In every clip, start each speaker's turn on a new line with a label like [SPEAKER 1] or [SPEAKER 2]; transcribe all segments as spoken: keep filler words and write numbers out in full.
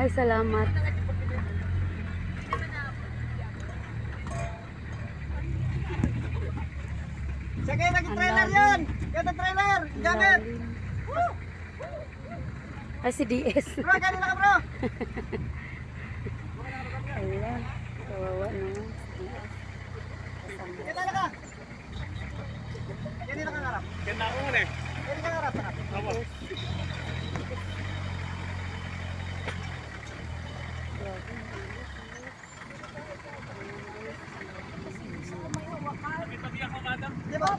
[SPEAKER 1] Ay, salamat.
[SPEAKER 2] Sige, nag-trailer yun! Yan ang trailer! Gamit!
[SPEAKER 1] Ay, si D S.
[SPEAKER 2] Bro, gano'n na ka bro!
[SPEAKER 1] Ayan, kawawa naman si D S.
[SPEAKER 2] Kita na ka! Yan din nakangarap.
[SPEAKER 3] Yan na ako eh.
[SPEAKER 2] Yan din nakangarap.
[SPEAKER 3] Tama. Tabi ako, madam.
[SPEAKER 2] Di ba?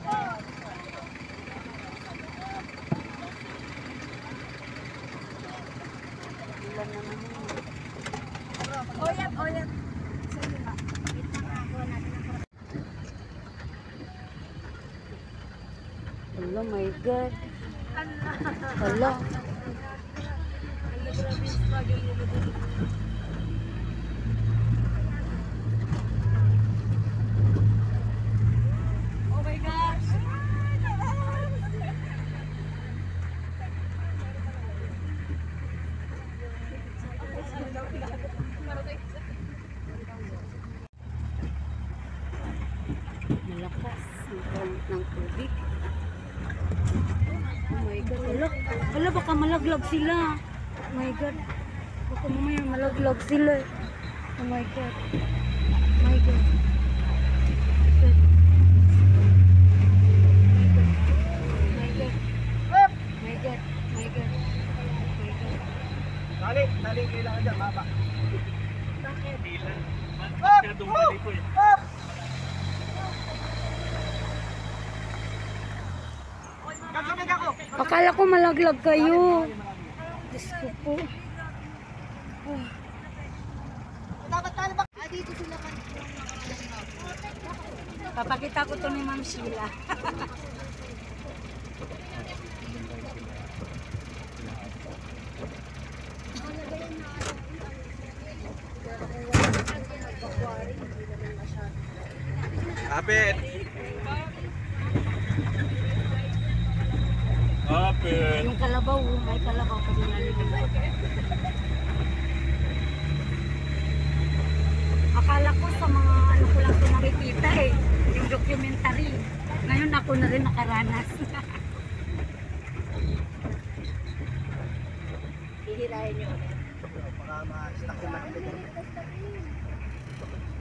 [SPEAKER 1] Ilan na naman.
[SPEAKER 4] Oyap, oyap. Sige ba? Wait lang ako natin ang
[SPEAKER 1] Hello, my God. Hello.
[SPEAKER 4] Oh my gosh!
[SPEAKER 1] Malakas ang current ng tubig. Oh my God. Hala, hala baka malaglag sila. Oh my God. Baka mamaya malaglag sila. Oh my God. Oh my God. God. My God.
[SPEAKER 2] Up!
[SPEAKER 1] My God. My God. My God.
[SPEAKER 2] Tali, tali kailangan dyan, baba.
[SPEAKER 1] Bakit?
[SPEAKER 3] Bilan.
[SPEAKER 2] Up!
[SPEAKER 3] Masyadong mali ko eh.
[SPEAKER 2] Up! Kagsumig ako!
[SPEAKER 1] Akala ko malaglag kayo. Diyos ko po. Oh.
[SPEAKER 2] Dapat tali ba? Ah, dito sila pa.
[SPEAKER 1] Papakita ko to ni Ma'am Sheila.
[SPEAKER 3] Kapit! Kapit!
[SPEAKER 1] Yung kalabaw, may kalabaw pa din nalilingkod. Akala ko sa mga ano ko lang ito nakikita eh, yung documentary. Ngayon ako na rin nakaranas. Hihirahin nyo.
[SPEAKER 2] Baka ma-stuck yung mga